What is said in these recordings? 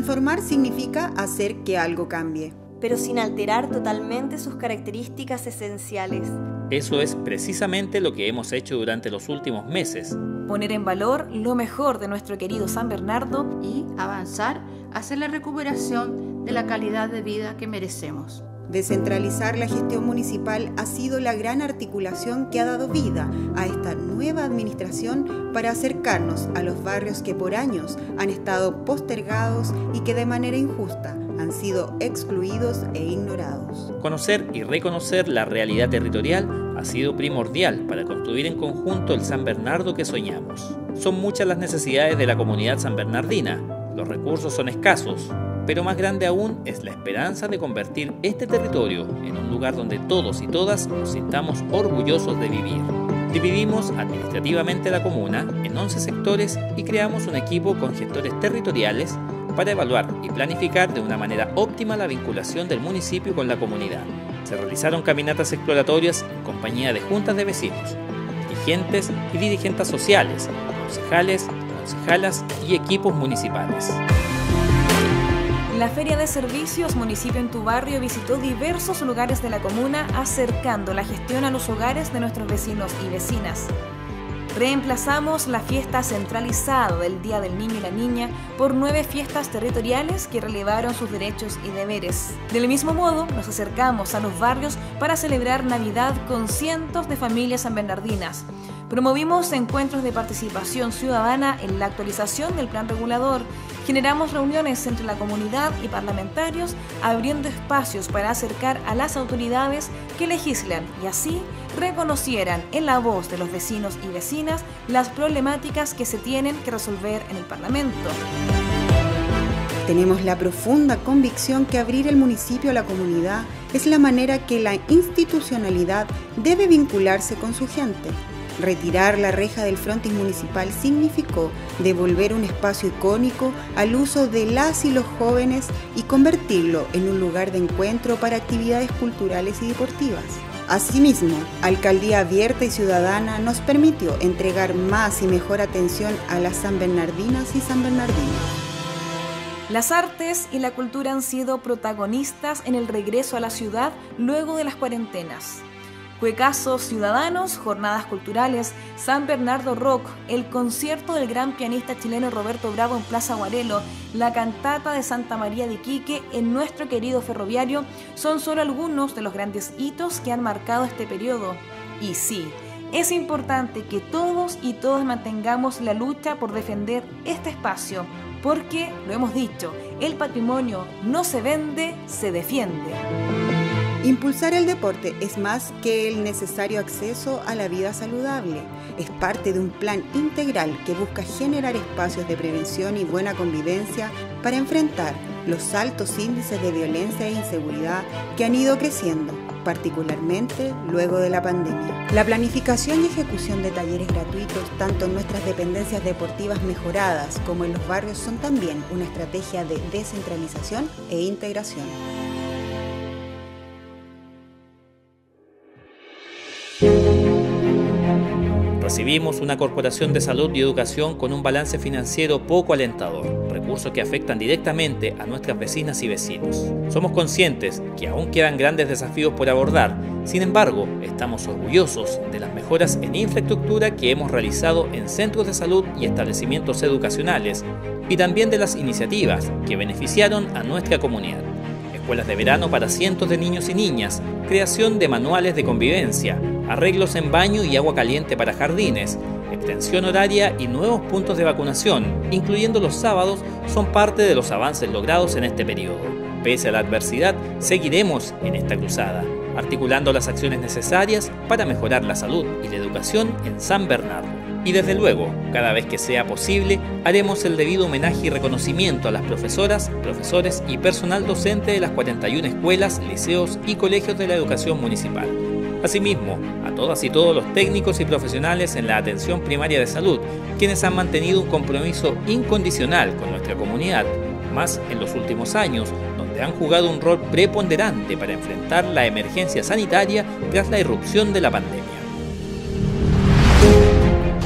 Transformar significa hacer que algo cambie, pero sin alterar totalmente sus características esenciales. Eso es precisamente lo que hemos hecho durante los últimos meses. Poner en valor lo mejor de nuestro querido San Bernardo y avanzar hacia la recuperación de la calidad de vida que merecemos. Descentralizar la gestión municipal ha sido la gran articulación que ha dado vida a esta nueva administración para acercarnos a los barrios que por años han estado postergados y que de manera injusta han sido excluidos e ignorados. Conocer y reconocer la realidad territorial ha sido primordial para construir en conjunto el San Bernardo que soñamos. Son muchas las necesidades de la comunidad sanbernardina, los recursos son escasos, pero más grande aún es la esperanza de convertir este territorio en un lugar donde todos y todas nos sintamos orgullosos de vivir. Dividimos administrativamente la comuna en 11 sectores y creamos un equipo con gestores territoriales para evaluar y planificar de una manera óptima la vinculación del municipio con la comunidad. Se realizaron caminatas exploratorias en compañía de juntas de vecinos, dirigentes y dirigentes sociales, concejales, concejalas y equipos municipales. La Feria de Servicios Municipio en tu Barrio visitó diversos lugares de la comuna, acercando la gestión a los hogares de nuestros vecinos y vecinas. Reemplazamos la fiesta centralizada del Día del Niño y la Niña por 9 fiestas territoriales que relevaron sus derechos y deberes. Del mismo modo, nos acercamos a los barrios para celebrar Navidad con cientos de familias sanbernardinas. Promovimos encuentros de participación ciudadana en la actualización del plan regulador. Generamos reuniones entre la comunidad y parlamentarios, abriendo espacios para acercar a las autoridades que legislan y así reconocieran en la voz de los vecinos y vecinas las problemáticas que se tienen que resolver en el Parlamento. Tenemos la profunda convicción que abrir el municipio a la comunidad es la manera que la institucionalidad debe vincularse con su gente. Retirar la reja del frontis municipal significó devolver un espacio icónico al uso de las y los jóvenes y convertirlo en un lugar de encuentro para actividades culturales y deportivas. Asimismo, Alcaldía Abierta y Ciudadana nos permitió entregar más y mejor atención a las sanbernardinas y sanbernardinos. Las artes y la cultura han sido protagonistas en el regreso a la ciudad luego de las cuarentenas. Cuecazos ciudadanos, jornadas culturales, San Bernardo Rock, el concierto del gran pianista chileno Roberto Bravo en Plaza Guarelo, la cantata de Santa María de Iquique en nuestro querido ferroviario, son solo algunos de los grandes hitos que han marcado este periodo. Y sí, es importante que todos y todas mantengamos la lucha por defender este espacio, porque, lo hemos dicho, el patrimonio no se vende, se defiende. Impulsar el deporte es más que el necesario acceso a la vida saludable. Es parte de un plan integral que busca generar espacios de prevención y buena convivencia para enfrentar los altos índices de violencia e inseguridad que han ido creciendo, particularmente luego de la pandemia. La planificación y ejecución de talleres gratuitos, tanto en nuestras dependencias deportivas mejoradas como en los barrios, son también una estrategia de descentralización e integración. Recibimos una corporación de salud y educación con un balance financiero poco alentador, recursos que afectan directamente a nuestras vecinas y vecinos. Somos conscientes que aún quedan grandes desafíos por abordar, sin embargo, estamos orgullosos de las mejoras en infraestructura que hemos realizado en centros de salud y establecimientos educacionales, y también de las iniciativas que beneficiaron a nuestra comunidad. Escuelas de verano para cientos de niños y niñas, creación de manuales de convivencia, arreglos en baño y agua caliente para jardines, extensión horaria y nuevos puntos de vacunación, incluyendo los sábados, son parte de los avances logrados en este periodo. Pese a la adversidad, seguiremos en esta cruzada, articulando las acciones necesarias para mejorar la salud y la educación en San Bernardo. Y desde luego, cada vez que sea posible, haremos el debido homenaje y reconocimiento a las profesoras, profesores y personal docente de las 41 escuelas, liceos y colegios de la educación municipal. Asimismo, a todas y todos los técnicos y profesionales en la atención primaria de salud, quienes han mantenido un compromiso incondicional con nuestra comunidad, más en los últimos años, donde han jugado un rol preponderante para enfrentar la emergencia sanitaria tras la irrupción de la pandemia. El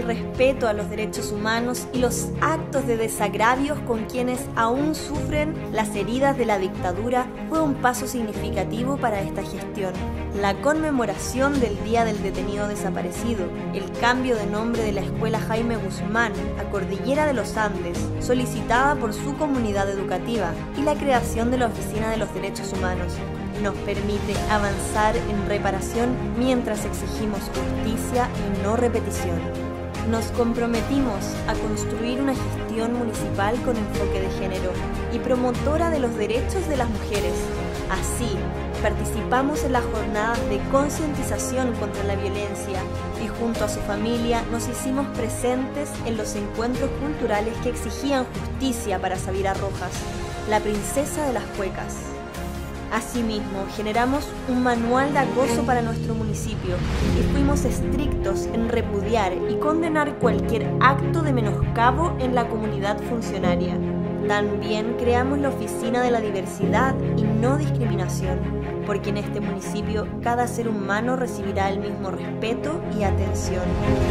respeto a los derechos humanos y los actos de desagravios con quienes aún sufren las heridas de la dictadura fue un paso significativo para esta gestión. La conmemoración del Día del Detenido Desaparecido, el cambio de nombre de la Escuela Jaime Guzmán a Cordillera de los Andes, solicitada por su comunidad educativa, y la creación de la Oficina de los Derechos Humanos, nos permite avanzar en reparación mientras exigimos justicia y no repetición. Nos comprometimos a construir una gestión municipal con enfoque de género y promotora de los derechos de las mujeres. Así, participamos en las jornadas de concientización contra la violencia y junto a su familia nos hicimos presentes en los encuentros culturales que exigían justicia para Sabira Rojas, la princesa de las cuecas. Asimismo, generamos un manual de acoso para nuestro municipio y fuimos estrictos en repudiar y condenar cualquier acto de menoscabo en la comunidad funcionaria. También creamos la Oficina de la Diversidad y No Discriminación, porque en este municipio cada ser humano recibirá el mismo respeto y atención.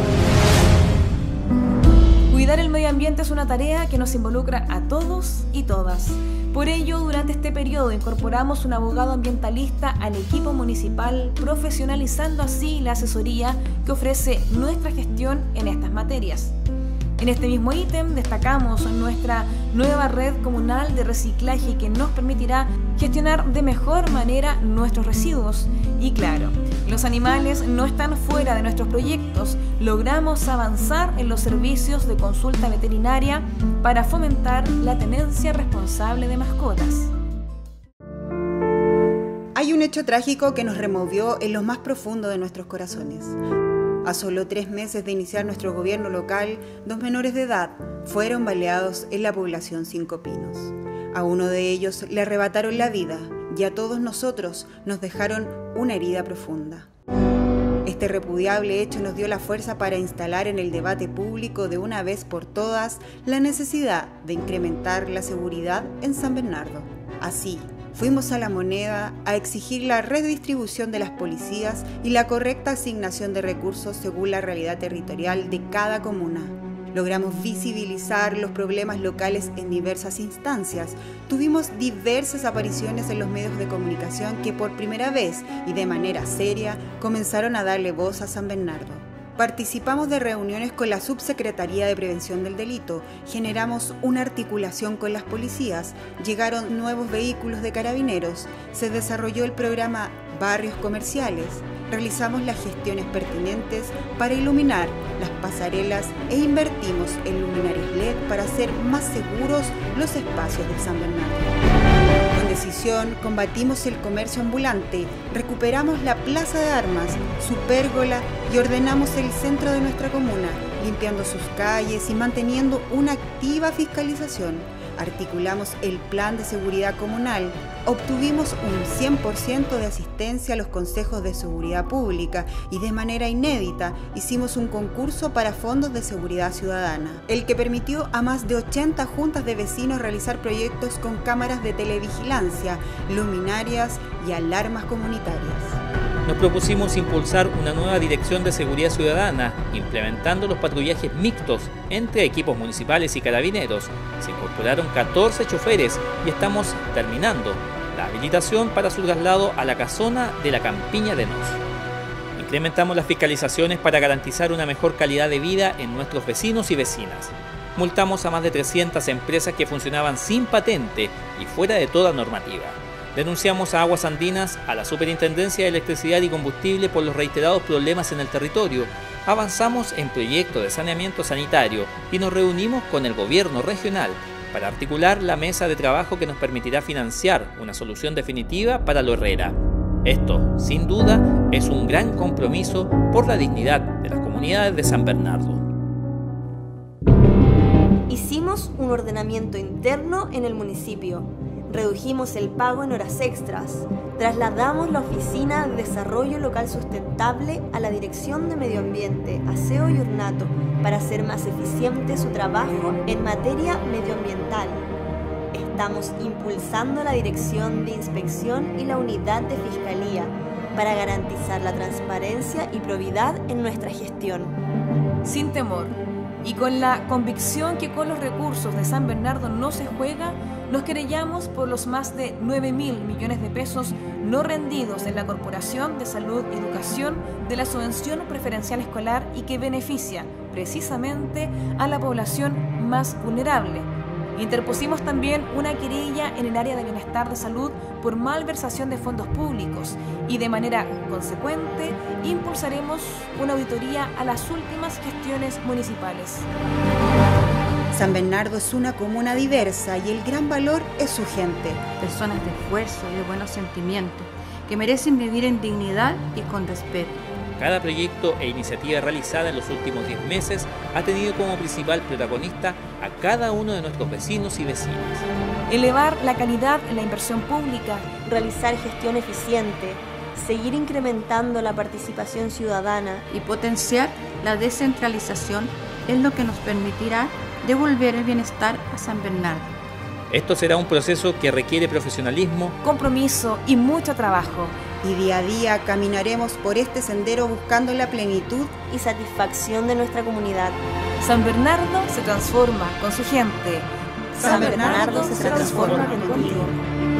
Cuidar el medio ambiente es una tarea que nos involucra a todos y todas. Por ello, durante este periodo incorporamos un abogado ambientalista al equipo municipal, profesionalizando así la asesoría que ofrece nuestra gestión en estas materias. En este mismo ítem destacamos nuestra nueva red comunal de reciclaje que nos permitirá gestionar de mejor manera nuestros residuos. Y claro, los animales no están fuera de nuestros proyectos. Logramos avanzar en los servicios de consulta veterinaria para fomentar la tenencia responsable de mascotas. Hay un hecho trágico que nos removió en lo más profundo de nuestros corazones. A solo 3 meses de iniciar nuestro gobierno local, 2 menores de edad fueron baleados en la población Cinco Pinos. A uno de ellos le arrebataron la vida y a todos nosotros nos dejaron una herida profunda. Este repudiable hecho nos dio la fuerza para instalar en el debate público de una vez por todas la necesidad de incrementar la seguridad en San Bernardo. Así, fuimos a La Moneda a exigir la redistribución de las policías y la correcta asignación de recursos según la realidad territorial de cada comuna. Logramos visibilizar los problemas locales en diversas instancias. Tuvimos diversas apariciones en los medios de comunicación que por primera vez y de manera seria comenzaron a darle voz a San Bernardo. Participamos de reuniones con la Subsecretaría de Prevención del Delito, generamos una articulación con las policías, llegaron nuevos vehículos de carabineros, se desarrolló el programa Barrios Comerciales, realizamos las gestiones pertinentes para iluminar las pasarelas e invertimos en luminarias LED para hacer más seguros los espacios de San Bernardo. Con decisión combatimos el comercio ambulante, recuperamos la plaza de armas, su pérgola y ordenamos el centro de nuestra comuna, limpiando sus calles y manteniendo una activa fiscalización. Articulamos el plan de seguridad comunal, obtuvimos un 100% de asistencia a los consejos de seguridad pública y de manera inédita hicimos un concurso para fondos de seguridad ciudadana, el que permitió a más de 80 juntas de vecinos realizar proyectos con cámaras de televigilancia, luminarias y alarmas comunitarias. Nos propusimos impulsar una nueva dirección de seguridad ciudadana, implementando los patrullajes mixtos entre equipos municipales y carabineros. Se incorporaron 14 choferes y estamos terminando la habilitación para su traslado a la casona de la Campiña de Nos. Incrementamos las fiscalizaciones para garantizar una mejor calidad de vida en nuestros vecinos y vecinas. Multamos a más de 300 empresas que funcionaban sin patente y fuera de toda normativa. Denunciamos a Aguas Andinas, a la Superintendencia de Electricidad y Combustible por los reiterados problemas en el territorio. Avanzamos en proyectos de saneamiento sanitario y nos reunimos con el gobierno regional para articular la mesa de trabajo que nos permitirá financiar una solución definitiva para Lo Herrera. Esto, sin duda, es un gran compromiso por la dignidad de las comunidades de San Bernardo. Hicimos un ordenamiento interno en el municipio. Redujimos el pago en horas extras, trasladamos la Oficina de Desarrollo Local Sustentable a la Dirección de Medio Ambiente, Aseo y Ornato para hacer más eficiente su trabajo en materia medioambiental. Estamos impulsando la Dirección de Inspección y la Unidad de Fiscalía para garantizar la transparencia y probidad en nuestra gestión. sin temor y con la convicción que con los recursos de San Bernardo no se juega, nos querellamos por los más de 9.000 millones de pesos no rendidos en la Corporación de Salud y Educación de la Subvención Preferencial Escolar y que beneficia precisamente a la población más vulnerable. Interpusimos también una querella en el área de bienestar de salud por malversación de fondos públicos y de manera consecuente impulsaremos una auditoría a las últimas gestiones municipales. San Bernardo es una comuna diversa y el gran valor es su gente. Personas de esfuerzo y de buenos sentimientos que merecen vivir en dignidad y con respeto. Cada proyecto e iniciativa realizada en los últimos 10 meses ha tenido como principal protagonista a cada uno de nuestros vecinos y vecinas. Elevar la calidad en la inversión pública, realizar gestión eficiente, seguir incrementando la participación ciudadana y potenciar la descentralización es lo que nos permitirá devolver el bienestar a San Bernardo. Esto será un proceso que requiere profesionalismo, compromiso y mucho trabajo. Y día a día caminaremos por este sendero buscando la plenitud y satisfacción de nuestra comunidad. San Bernardo se transforma con su gente. San Bernardo se transforma contigo.